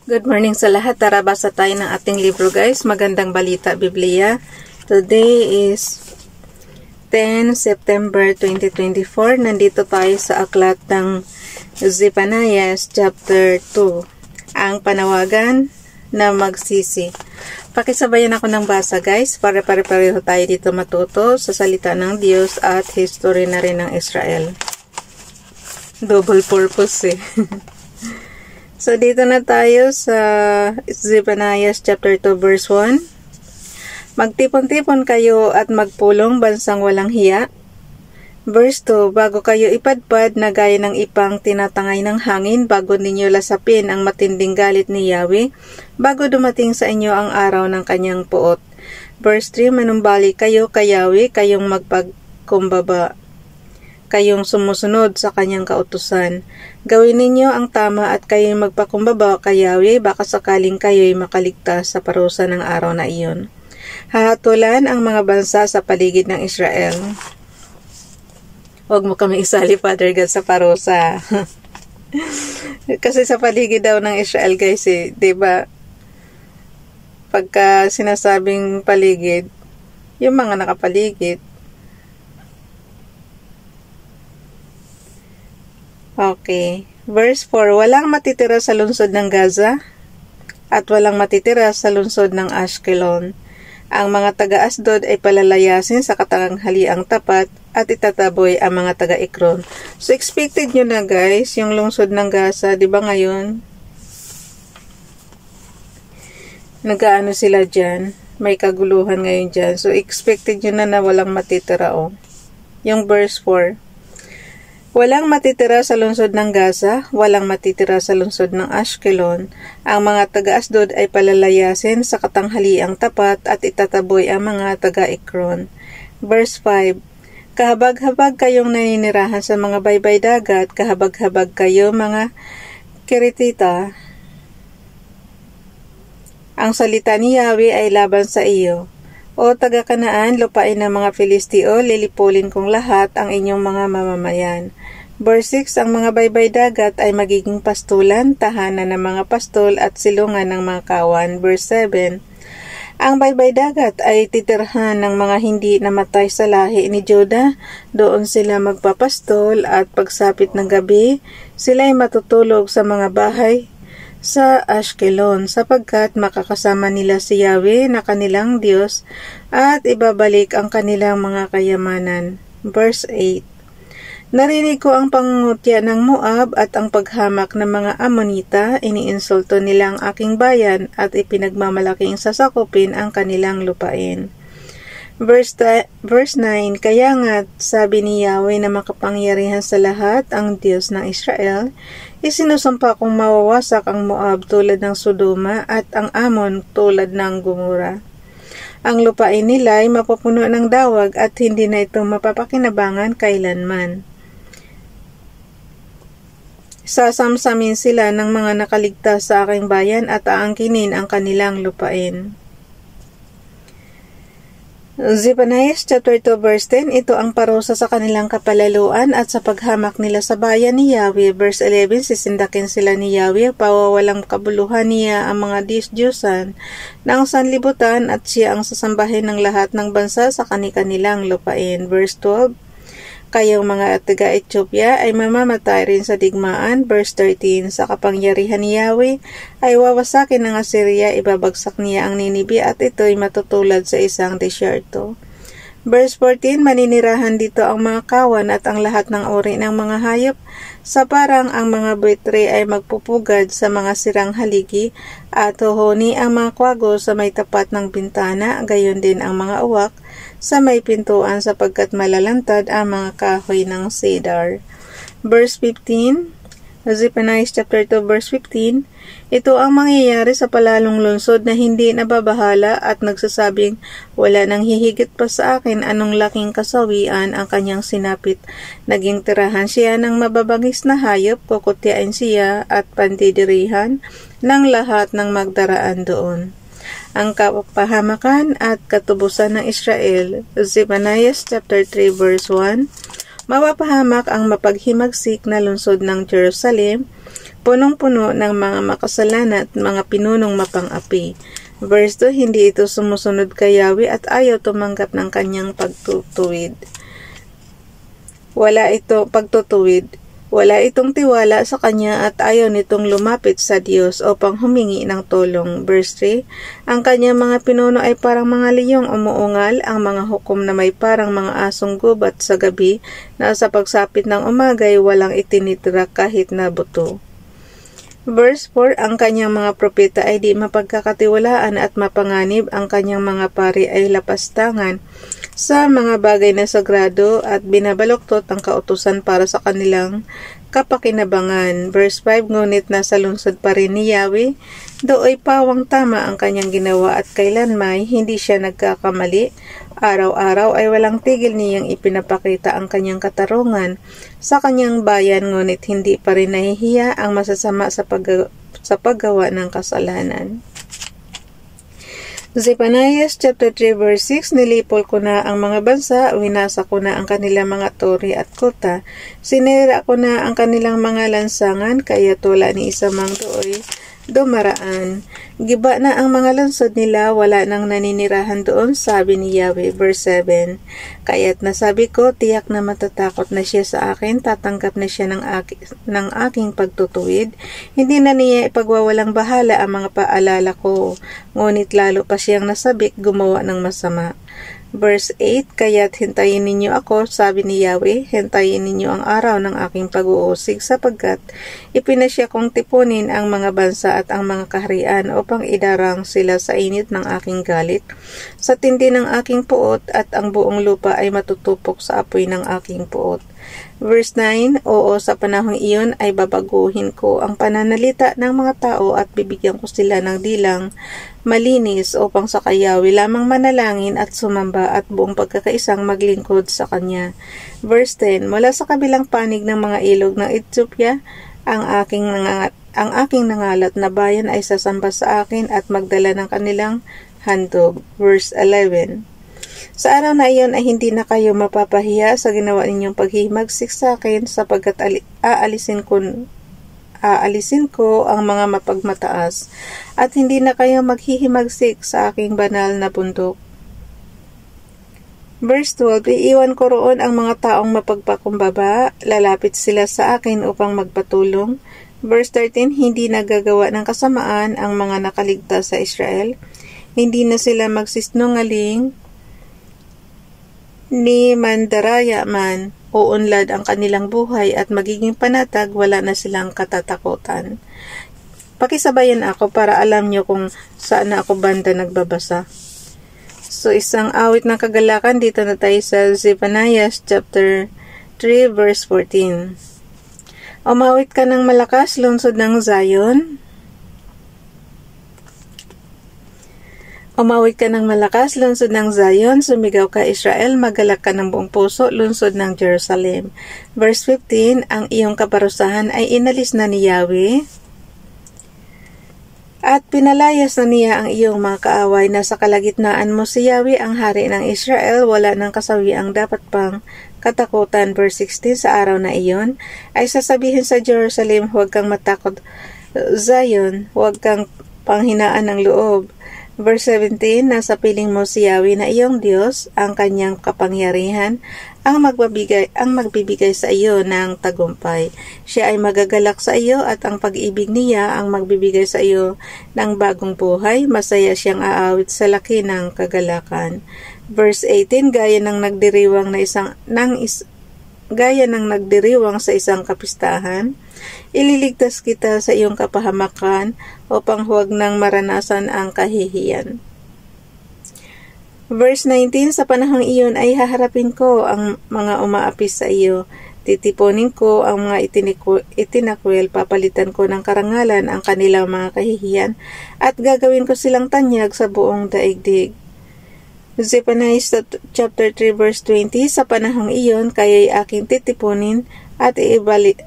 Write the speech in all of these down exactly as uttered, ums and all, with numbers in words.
Good morning sa lahat. Tara, basa tayo ng ating libro, guys. Magandang balita, Biblia. Today is ten September twenty twenty-four. Nandito tayo sa aklat ng Zephaniah chapter two. Ang panawagan na magsisi. Pakisabayan ako ng basa, guys, para pare-pareho tayo dito matuto sa salita ng Diyos at history na rin ng Israel. Double purpose eh. So, dito na tayo sa Zephaniah chapter two verse one. Magtipon-tipon kayo at magpulong, bansang walang hiya. Verse two, bago kayo ipadpad na gaya ng ipang tinatangay ng hangin, bago ninyo lasapin ang matinding galit ni Yahweh, bago dumating sa inyo ang araw ng kanyang puot. Verse three, manumbali kayo kay Yahweh, kayong magpagkumbaba, kayong sumusunod sa kanyang kautusan. Gawin ninyo ang tama at kayo'y magpakumbaba kay Yahweh, baka sakaling kayo'y makaligtas sa parusa ng araw na iyon. Hahatulan ang mga bansa sa paligid ng Israel. Huwag mo kami isali, Father God, sa parusa. Kasi sa paligid daw ng Israel, guys, eh, diba? Pagka sinasabing paligid, yung mga nakapaligid. Okay. Verse four, walang matitira sa lungsod ng Gaza at walang matitira sa lungsod ng Ashkelon. Ang mga taga-Asdod ay palalayasin sa katanghaliang tapat at itataboy ang mga taga-Ekron. So, expected nyo na, guys, yung lungsod ng Gaza, di ba ngayon? Nag-aano sila dyan? May kaguluhan ngayon dyan. So, expected nyo na na walang matitira, oh. Yung verse four. Walang matitira sa lungsod ng Gaza, walang matitira sa lungsod ng Ashkelon. Ang mga taga-Asdod ay palalayasin sa katanghaliang tapat at itataboy ang mga taga-Ekron. Verse five. Kahabag-habag kayong naninirahan sa mga baybay dagat, kahabag-habag kayo mga Keretita. Ang salita ni Yahweh ay laban sa iyo. O taga-Kanaan, lupain ng mga Filisteo, lilipulin kong lahat ang inyong mga mamamayan. Verse six, ang mga baybay dagat ay magiging pastulan, tahanan ng mga pastol at silungan ng mga kawan. Verse seven, ang baybay dagat ay titirhan ng mga hindi namatay sa lahi ni Judah. Doon sila magpapastol at pagsapit ng gabi, sila ay matutulog sa mga bahay sa Ashkelon, sapagkat makakasama nila si Yahweh na kanilang Diyos at ibabalik ang kanilang mga kayamanan. Verse eight. Narinig ko ang pangungutya ng Moab at ang paghamak ng mga Ammonita, iniinsulto nila ang aking bayan at ipinagmamalaking sasakupin ang kanilang lupain. Verse, verse nine, kaya nga sabi ni Yahweh na makapangyarihan sa lahat, ang Diyos ng Israel, isinusumpa kong mawawasak ang Moab tulad ng Sodoma at ang Ammon tulad ng Gomora. Ang lupain nila ay mapupuno ng dawag at hindi na ito mapapakinabangan kailanman. Sasamsamin sila ng mga nakaligtas sa aking bayan at aangkinin ang kanilang lupain. Zephaniah chapter two verse ten, ito ang parusa sa kanilang kapalaluan at sa paghamak nila sa bayan ni Yahweh. Verse eleven, sisindakin sila ni Yahweh, pawawalang kabuluhan niya ang mga Diyos-Diyosan ng sanlibutan at siya ang sasambahin ng lahat ng bansa sa kani-kanilang lupain. Verse twelve, kayong mga taga-Ethiopia ay mamamatay rin sa digmaan. Verse thirteen, sa kapangyarihan ni Yahweh ay wawasakin ng Assyria, ibabagsak niya ang Ninibe at ito'y matutulad sa isang desyerto. Verse fourteen, maninirahan dito ang mga kawan at ang lahat ng uri ng mga hayop, sa parang ang mga buitre ay magpupugad sa mga sirang haligi at huhuni ang mga kwago sa may tapat ng bintana, gayon din ang mga uwak sa may pintuan sapagkat malalantad ang mga kahoy ng cedar. Verse fifteen, Zephaniah chapter two verse fifteen, ito ang mangyayari sa palalong lungsod na hindi nababahala at nagsasabing, wala nang hihigit pa sa akin, anong laking kasawian ang kanyang sinapit. Naging tirahan siya ng mababangis na hayop, kukutyain siya at pandidirihan ng lahat ng magdaraan doon. Ang kapahamakan at katubusan ng Israel. Zephaniah chapter three verse one, mapapahamak ang mapaghimagsik na lungsod ng Jerusalem, punong-puno ng mga makasalanan at mga pinunong mapang-api. Verse two, hindi ito sumusunod kay Yahweh at ayaw tumanggap ng kanyang pagtutuwid. Wala ito pagtutuwid. Wala itong tiwala sa kanya at ayaw nitong lumapit sa Diyos upang humingi ng tulong. Verse three, ang kanyang mga pinuno ay parang mga liyong umuungal, ang mga hukom na may parang mga asong gubat sa gabi na sa pagsapit ng umaga ay walang itinitira kahit na buto. Verse four, ang kanyang mga propeta ay di mapagkakatiwalaan at mapanganib, ang kanyang mga pari ay lapastangan sa mga bagay na sagrado at binabaluktot ang kautusan para sa kanilang kapakinabangan. Verse five, ngunit nasa lungsod pa rin ni Yahweh, dooy pawang tama ang kanyang ginawa at kailanmay hindi siya nagkakamali. Araw-araw ay walang tigil niyang ipinapakita ang kanyang katarungan sa kanyang bayan, ngunit hindi pa rin nahihiya ang masasama sa, pag sa paggawa ng kasalanan. Zephaniah chapter three verse six, nilipol ko na ang mga bansa, winasa ko na ang kanilang mga tori at kota, sinira ko na ang kanilang mga lansangan, kaya tula ni isamang dooy dumaraan. Giba na ang mga lungsod nila, wala nang naninirahan doon, sabi ni Yahweh. Verse seven, kaya't nasabi ko, tiyak na matatakot na siya sa akin, tatanggap na siya ng, aki, ng aking pagtutuwid. Hindi na niya ipagwawalang bahala ang mga paalala ko, ngunit lalo pa siyang nasabik gumawa ng masama. Verse eight, kaya't hintayin ninyo ako, sabi ni Yahweh, hintayin ninyo ang araw ng aking pag-uusig, sapagkat ipinasya kong tipunin ang mga bansa at ang mga kaharian upang idarang sila sa init ng aking galit, sa tindi ng aking puot, at ang buong lupa ay matutupok sa apoy ng aking puot. Verse nine, oo, sa panahong iyon ay babaguhin ko ang pananalita ng mga tao at bibigyan ko sila ng dilang malinis upang sa Yahweh lamang manalangin at sumamba at buong pagkakaisang maglingkod sa Kanya. Verse ten, mula sa kabilang panig ng mga ilog ng Ethiopia, ang aking nangangat, ang aking nangalat na bayan ay sasamba sa akin at magdala ng kanilang handog. Verse eleven, sa araw na iyon ay hindi na kayo mapapahiya sa ginawa ninyong paghihimagsik sa akin, sapagkat aalisin ko, aalisin ko ang mga mapagmataas, at hindi na kayo maghihimagsik sa aking banal na bundok. Verse twelve, iiwan ko roon ang mga taong mapagpakumbaba, lalapit sila sa akin upang magpatulong. Verse thirteen, hindi nagagawa ng kasamaan ang mga nakaligtas sa Israel, hindi na sila magsisnungaling, ni mandaraya man, uunlad ang kanilang buhay at magiging panatag, wala na silang katatakutan. Pakisabayan ako para alam nyo kung saan na ako banda nagbabasa. So, isang awit ng kagalakan, dito na tayo sa Zephaniah chapter three verse fourteen. Umawit ka ng malakas, lungsod ng Zion. Umawit ka ng malakas, lungsod ng Zion, sumigaw ka Israel, magalak ka ng buong puso, lungsod ng Jerusalem. Verse fifteen, ang iyong kaparusahan ay inalis na ni Yahweh, at pinalayas na niya ang iyong mga kaaway. Nasa kalagitnaan mo si Yahweh, ang hari ng Israel, wala ng kasawiang dapat pang katakutan. Verse sixteen, sa araw na iyon, ay sasabihin sa Jerusalem, huwag kang matakot, Zion, huwag kang panghinaan ng loob. Verse seventeen, nasa piling mo si Yahweh na iyong Diyos, ang kanyang kapangyarihan, ang magbibigay, ang magbibigay sa iyo ng tagumpay. Siya ay magagalak sa iyo at ang pag-ibig niya ang magbibigay sa iyo ng bagong buhay. Masaya siyang aawit sa laki ng kagalakan. Verse eighteen, gaya ng nagdiriwang na isang ng is, gaya ng nagdiriwang sa isang kapistahan, ililigtas kita sa iyong kapahamakan upang huwag nang maranasan ang kahihiyan. Verse nineteen, sa panahong iyon ay haharapin ko ang mga umaapi sa iyo. Titipunin ko ang mga itinakwil, papalitan ko ng karangalan ang kanilang mga kahihiyan, at gagawin ko silang tanyag sa buong daigdig. Zephaniah chapter three verse twenty, sa panahong iyon kaya'y aking titipunin at iibalik.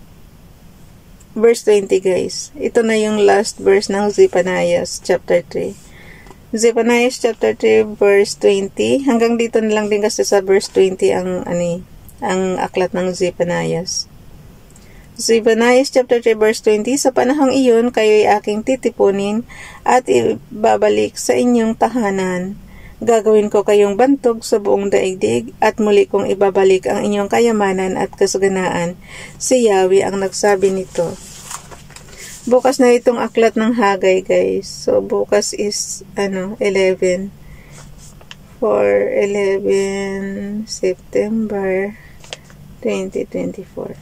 Verse twenty guys. Ito na yung last verse ng Zephaniah chapter three. Zephaniah chapter three verse twenty. Hanggang dito na lang din kasi sa verse twenty ang ani ang aklat ng Zephaniah. Zephaniah chapter three verse twenty, sa panahong iyon, kayo'y aking titipunin at ibabalik sa inyong tahanan. Gagawin ko kayong bantog sa buong daigdig at muli kong ibabalik ang inyong kayamanan at kasaganaan. Si Yahweh ang nagsabi nito. Bukas na itong aklat ng Hagay, guys. So, bukas is, ano, eleven. For eleven September twenty twenty-four.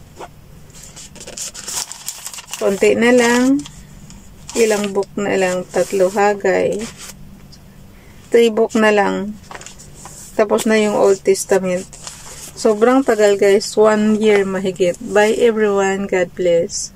Konti na lang. Ilang book na lang. Tatlo Hagay. Three book na lang. Tapos na yung Old Testament. Sobrang tagal, guys. One year mahigit. Bye everyone. God bless.